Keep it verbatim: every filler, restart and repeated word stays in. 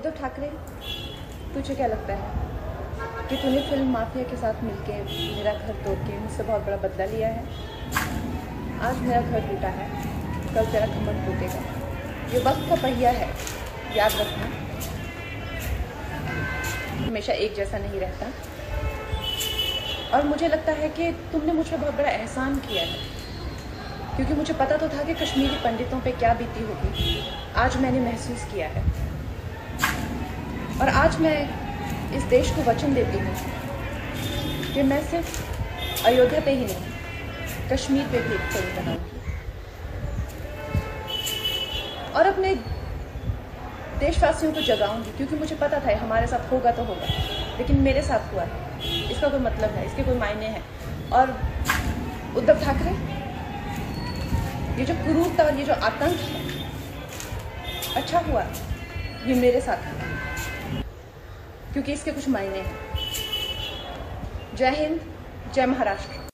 उद्धव ठाकरे, तुझे क्या लगता है कि तूने फिल्म माफिया के साथ मिलके मेरा घर तोड़ के मुझसे बहुत बड़ा बदला लिया है? आज मेरा घर टूटा है, कल तेरा घमंड टूटेगा। ये वक्त का पहिया है, याद रखना। हमेशा एक जैसा नहीं रहता। और मुझे लगता है कि तुमने मुझ पर बहुत बड़ा एहसान किया है, क्योंकि मुझे पता तो था कि कश्मीरी पंडितों पे क्या बीती होगी। आज मैंने महसूस किया है, और आज मैं इस देश को वचन देती हूँ कि मैं सिर्फ अयोध्या पे ही नहीं, कश्मीर पे भी एक फिल्म बनाऊंगी और अपने देशवासियों को जगाऊंगी, क्योंकि मुझे पता था हमारे साथ होगा तो होगा, लेकिन मेरे साथ हुआ है, इसका कोई मतलब है, इसके कोई मायने हैं। और उद्धव ठाकरे, ये जो क्रूरता और ये जो आतंक है, अच्छा हुआ ये मेरे साथ हुआ, क्योंकि इसके कुछ मायने हैं। जय हिंद, जय महाराष्ट्र।